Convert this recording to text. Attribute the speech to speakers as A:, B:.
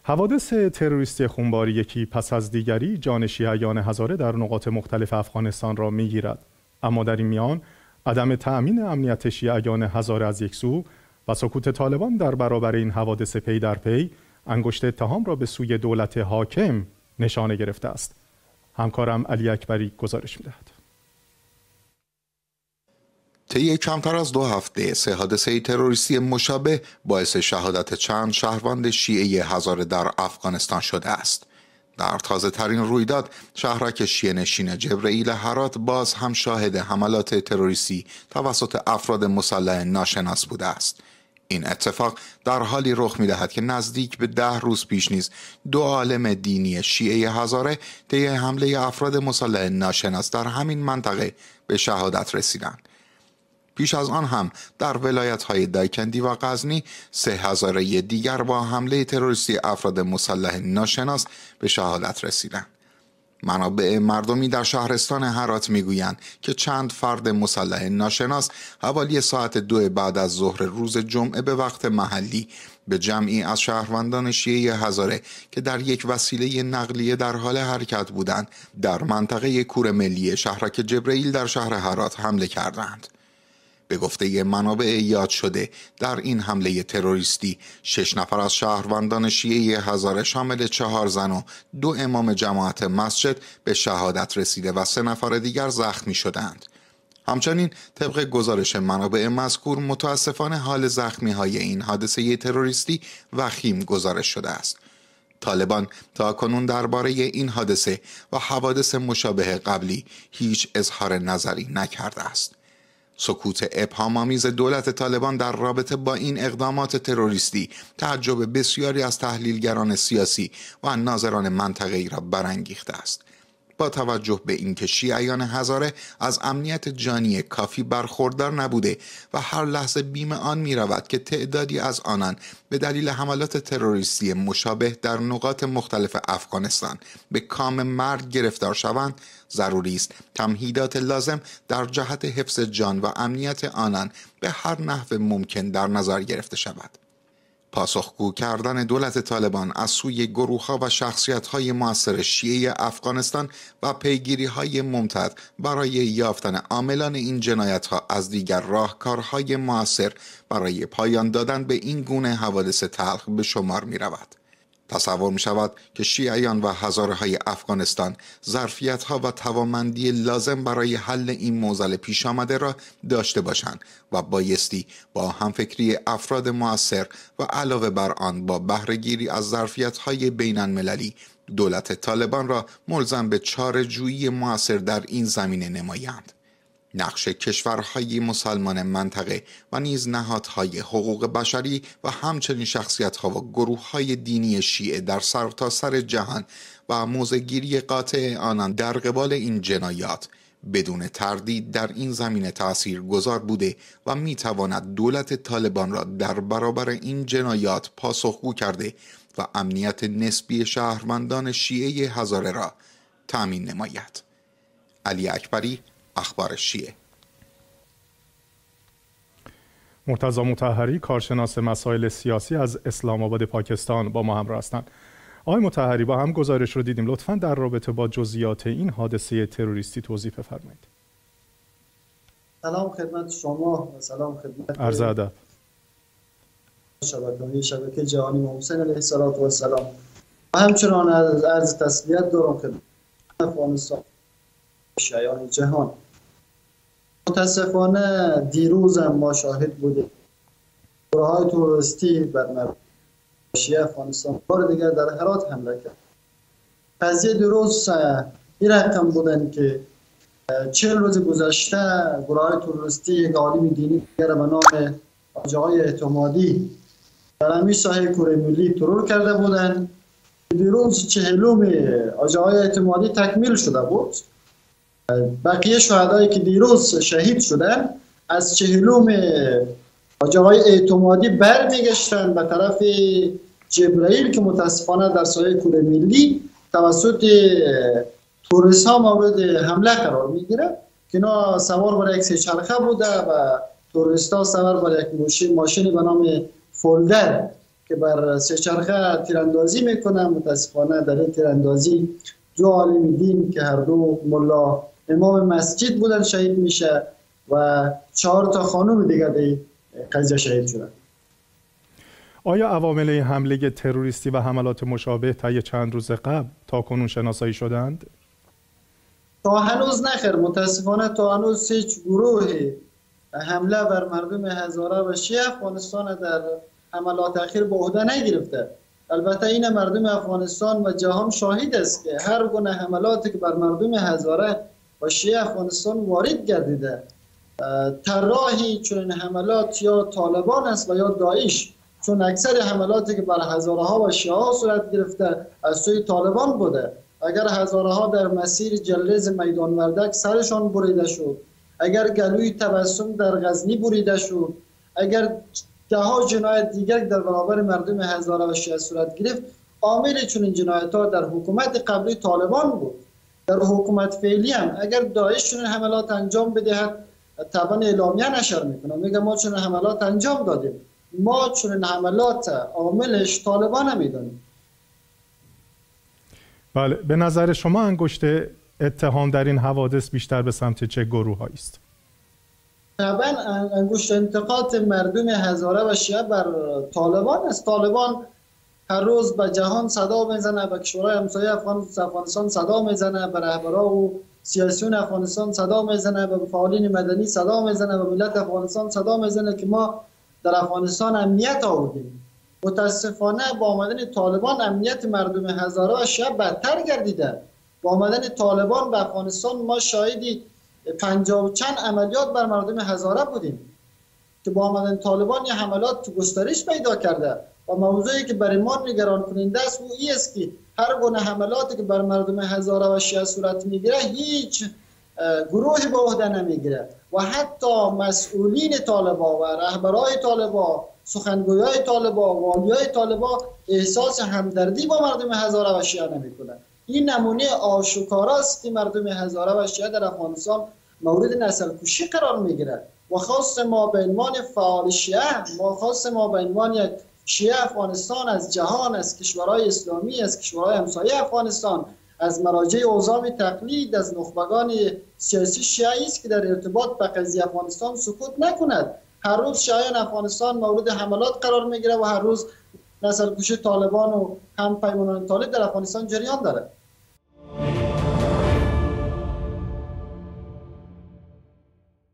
A: حوادث تروریستی خونباری یکی پس از دیگری جان شیعیان هزاره در نقاط مختلف افغانستان را می‌گیرد. اما در این میان عدم تأمین امنیت شیعیان هزاره از یک سو و سکوت طالبان در برابر این حوادث پی در پی انگشت اتهام را به سوی دولت حاکم نشانه گرفته است. همکارم علی اکبری گزارش می‌دهد.
B: طی کمتر از 2 هفته 3 حادثه تروریستی مشابه باعث شهادت چند شهروند شیعه هزاره در افغانستان شده است. در تازه ترین رویداد شهرک شیعه نشین جبرئیل هرات باز هم شاهد حملات تروریستی توسط افراد مسلح ناشناس بوده است. این اتفاق در حالی رخ می‌دهد که نزدیک به 10 روز پیش نیز 2 عالم دینی شیعه هزاره طی حمله افراد مسلح ناشناس در همین منطقه به شهادت رسیدند. پیش از آن هم در ولایت‌های دایکندی و غزنی 3 هزاره دیگر با حمله تروریستی افراد مسلح ناشناس به شهادت رسیدند. منابع مردمی در شهرستان هرات میگویند که چند فرد مسلح ناشناس حوالی ساعت 2 بعد از ظهر روز جمعه به وقت محلی به جمعی از شهروندان شیعه هزاره که در یک وسیله نقلیه در حال حرکت بودند در منطقه کور ملی شهرک جبرئیل در شهر هرات حمله کردند. به گفته منابع یاد شده در این حمله تروریستی 6 نفر از شهروندان شیعه هزاره شامل 4 زن و 2 امام جماعت مسجد به شهادت رسیده و 3 نفر دیگر زخمی شدند. همچنین طبق گزارش منابع مذکور متاسفانه حال زخمی های این حادثه تروریستی وخیم گزارش شده است. طالبان تا کنون درباره این حادثه و حوادث مشابه قبلی هیچ اظهار نظری نکرده است. سکوت ابهام‌آمیز دولت طالبان در رابطه با این اقدامات تروریستی تعجب بسیاری از تحلیلگران سیاسی و ناظران منطقه‌ای را برانگیخته است. با توجه به اینکه شیعیان هزاره از امنیت جانی کافی برخوردار نبوده و هر لحظه بیم آن می رود که تعدادی از آنان به دلیل حملات تروریستی مشابه در نقاط مختلف افغانستان به کام مرگ گرفتار شوند، ضروری است تمهیدات لازم در جهت حفظ جان و امنیت آنان به هر نحو ممکن در نظر گرفته شود. پاسخگو کردن دولت طالبان از سوی گروه‌ها و شخصیت‌های مؤثر شیعه افغانستان و پیگیری‌های ممتد برای یافتن عاملان این جنایت‌ها از دیگر راهکارهای مؤثر برای پایان دادن به این گونه حوادث تلخ به شمار می‌رود. تصور می شود که شیعیان و هزاره‌های افغانستان ظرفیت‌ها و توانمندی لازم برای حل این معضل پیش آمده را داشته باشند و بایستی با همفکری افراد مؤثر و علاوه بر آن با بهره‌گیری از ظرفیت‌های بین‌المللی دولت طالبان را ملزم به چاره‌جویی مؤثر در این زمینه نمایند. نقش کشورهای مسلمان منطقه و نیز نهادهای حقوق بشری و همچنین شخصیت‌ها و گروه‌های دینی شیعه در سرتاسر جهان و موضع‌گیری قاطع آنان در قبال این جنایات بدون تردید در این زمینه تأثیرگذار بوده و می‌تواند دولت طالبان را در برابر این جنایات پاسخگو کرده و امنیت نسبی شهروندان شیعه هزاره را تأمین نماید. علی اکبری، اخبار شیعه.
A: مرتضی مطهری، کارشناس مسائل سیاسی از اسلام آباد پاکستان با ما همراه هستند. آقای مطهری، با هم گزارش رو دیدیم، لطفاً در رابطه با جزئیات این حادثه تروریستی توضیح بفرمایید.
C: سلام خدمت شما و سلام خدمت
A: عرض ادب
C: شبکه جهانی محسن علیه السلام و همچنان عرض تسلیت دارم خدمت افغانستان شیعیان جهان. متاسفانه دیروز هم ما شاهد بودیم گروه‌های تروریستی بر مردم شیعه افغانستان بار دیگر در هرات حمله کرد. قضیه دیروز این رقم بودن که 40 روز گذشته گروه‌های تروریستی یک عالم دینی دیگر به نام آقای اعتمادی در همین ساحه کره ملی ترور کرده بودند. دیروز 40 آقای اعتمادی تکمیل شده بود. بقیه شهدایی که دیروز شهید شدن از 40 آقای اعتمادی برمیگشتن به طرف جبرئیل که متاسفانه در ساحه کره ملی توسط توریست ها مورد حمله قرار میگیره که اینا سوار بر یک سه‌چرخه بوده و توریست ها سوار بر یک ماشین به نام فولدر که بر سه‌چرخه تیراندازی میکنه. متاسفانه در این تیراندازی دو عالم دین که هر دو ملا امام مسجد بودن شهید میشه و 4 تا خانم دیگه در قضیه شهید شدن.
A: آیا عوامل حمله تروریستی و حملات مشابه طی چند روز قبل تاکنون شناسایی شدند؟
C: تا هنوز نخیر، متاسفانه تا هنوز هیچ گروه حمله بر مردم هزاره و شیعه افغانستان در حملات اخیر به عهده نگرفته. البته این مردم افغانستان و جهان شاهد است که هر گونه حملاتی که بر مردم هزاره و شیعه افغانستان وارد گردیده، طراحی چنین حملات یا طالبان است و یا داعش، چون اکثر حملاتی که بر هزاره ها و شیعه ها صورت گرفته از سوی طالبان بوده. اگر هزاره ها در مسیر جلریز میدان وردک سرشان بریده شد، اگر گلوی تبسم در غزنی بریده شد، اگر ده ها جنایت دیگر در برابر مردم هزاره و شیعه صورت گرفت، عامل چنین جنایت ها در حکومت قبلی طالبان بود. در حکومت فعلی هم اگر داعش چنین حملات انجام بدهد، طبعا اعلامیه نشر میکنه، میگه ما چنین حملات انجام دادیم. ما چنین حملات عاملش طالبان هم میدونیم.
A: بله، به نظر شما انگشت اتهام در این حوادث بیشتر به سمت چه گروه‌هایی است؟
C: طبعا انگشت انتقاد مردم هزاره و شیعه بر طالبان است. طالبان هر روز به جهان صدا میزنه، به کشورهای همسایه افغانستان صدا میزنه، به رهبران و سیاسیون افغانستان صدا میزنه، به فعالین مدنی صدا میزنه، به ملت افغانستان صدا میزنه که ما در افغانستان امنیت آوردیم. متاسفانه با آمدن طالبان امنیت مردم هزاره و شیعه بدتر گردیده. با آمدن طالبان به افغانستان ما شاهدی 50 و چند عملیات بر مردم هزاره بودیم که با آمدن طالبان یه حملات گسترش پیدا کرده و موضوعی که برای ما نگران کننده است او است که هر گونه حملاتی که بر مردم هزاره و شیعه صورت میگیره هیچ گروهی به عهده نمیگیره و حتی مسئولین طالبان و رهبرای طالبان، سخنگویای طالبان، والیای طالبان احساس همدردی با مردم هزاره و شیعه نمیکنه. این نمونه آشکاراست که مردم هزاره و شیعه در افغانستان مورد نسل کشی قرار میگیره و خاص ما به عنوان فعال شیعه، خاص ما به عنوان شیعه افغانستان از جهان، از کشورهای اسلامی، از کشورهای همسایه افغانستان، از مراجع اعظم تقلید، از نخبگان سیاسی شیعه است که در ارتباط به قضیه افغانستان سکوت نکند. هر روز شیعیان افغانستان مورد حملات قرار میگیره و هر روز نسل کشی طالبان و هم پیمانان طالب در افغانستان جریان داره.